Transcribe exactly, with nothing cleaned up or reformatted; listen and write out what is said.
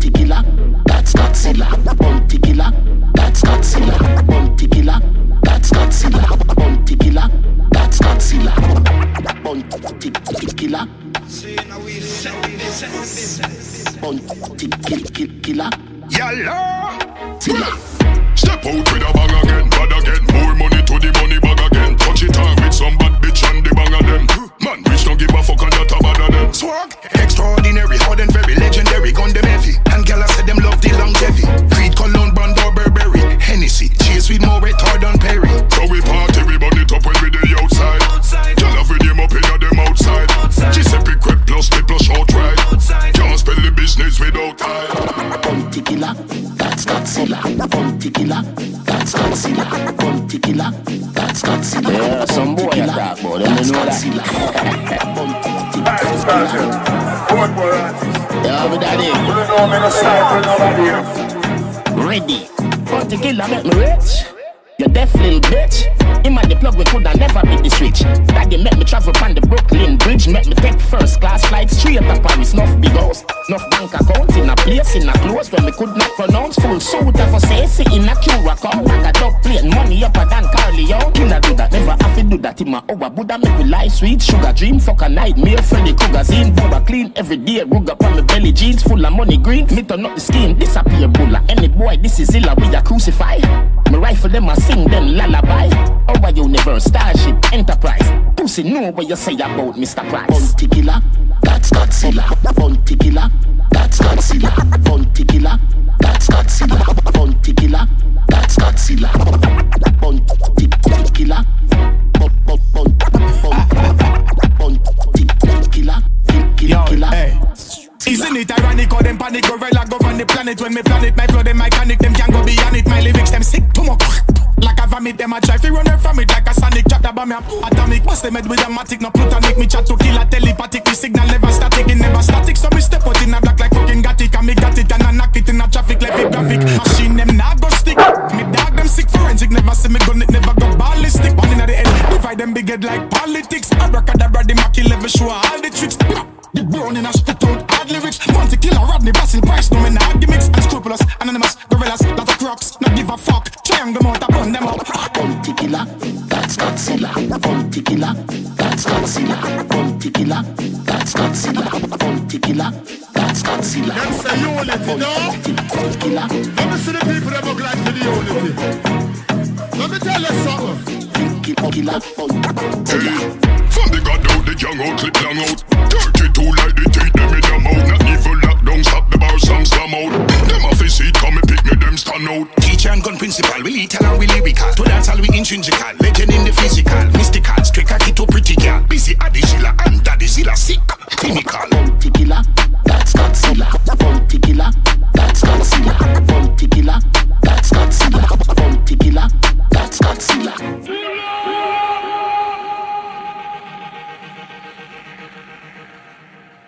Bounty killer, that's Godzilla. Bounty killer, that's Godzilla. Bounty killer, that's Godzilla. Bounty killer, that's Godzilla. Bounty killer. Bounty killer. Yalla. Zilla. Step out with a bang again, bad again. More money to the money bag again. Touch it on with some bad bitch and the bang of them. Man, bitch don't give a fuck on that bad of them. Swag, extraordinary, hard and very legendary. Gun them heavy, and gyal I said them love the longevity. Creed, Cologne, Brand or Burberry, Hennessy, chase with more retard than Perry. So we party, we burn it up when we the outside. Gyal have with them up in them outside. Giuseppe Crep plus the plus short ride. Can't spell the business without time. Bounty killer, that's Godzilla. Bounty killer, that's Godzilla. Bounty killer, that's Godzilla. Yeah, some boy I talk about, them you know that. Yeah, but daddy. Ready. Bounty killer make me rich. You deaf little bitch. Him and the plug we coulda never be this rich. Daddy make me travel on the Brooklyn Bridge. Make me take first class flight straight to Paris. Nuff big house, nuff bank account in a place in a close where me could not pronounce. Full suit of a say in a Curacao. Like a dog plane, money upper than Carleone. Killer do that, never have to do that in my over Buddha. Make me life sweet, sugar dream, fuck a nightmare. Freddy Krueger's in, Bubba clean every day. Rug up on my belly jeans, full of money green. Me turn up the skin, disappear bulla. Any boy, this is illa, we a crucify. Me rifle them and sing them lullaby. Over Universe, Starship, Enterprise. Pussy know what you say about Mister Price. Bounty killer, that's Godzilla. Bounty killer, that's Godzilla. Bounty killer, that's Godzilla. Bounty killer, that's Godzilla. Bounty killer. Bounty killer. Killer. Hey. Isn't it ironic how them panic gorilla go on the planet? When me planet, my flow them mechanic, them can go beyond it. My lyrics them sick to mo. Like a vomit, them a try fi run from it like a sonic. Chat about me atomic, must they made with a matic, no plutonic. Me chat to kill a telepathic, the signal never static, it never static. So me step out in a black like fucking Gatic, and me got it and I knock it in a traffic like a graphic. Machine them nah go stick, me dog them sick forensic, never see me gun it, never go ballistic. One in the head, divide them big head like politics. Abracadabra, the Mackie level show all the tricks. The brown in a spit out hard lyrics. Bounty killer, Rodney, Basil, Price, no men hard gimmicks. Unscrupulous, anonymous, gorillas, lot of crocs. Not give a fuck, triangle them out, I burn them up. Bounty killer, that's Godzilla. Bounty killer, that's Godzilla. Bounty killer, that's Godzilla. Bounty killer, that's Godzilla. Them say unity, no? Bounty killer. Let me see the people that look like for the unity. Let me tell you something. Killer, Hey, from the god out, the young out, clip long out. thirty-two like the teeth, them in them out. Not evil lockdown, stop the bar, some slam out. Them off his seat, come and pick me, them stand out. Teacher and gun principal, we lethal and we lyrical. To dance all we intrinsical, legend in the physical. Mystical, straight cocky to pretty girl. Busy Addy Sheila and Daddy Zilla, sick, clinical. Bounty killer, that's Godzilla. Bounty killer,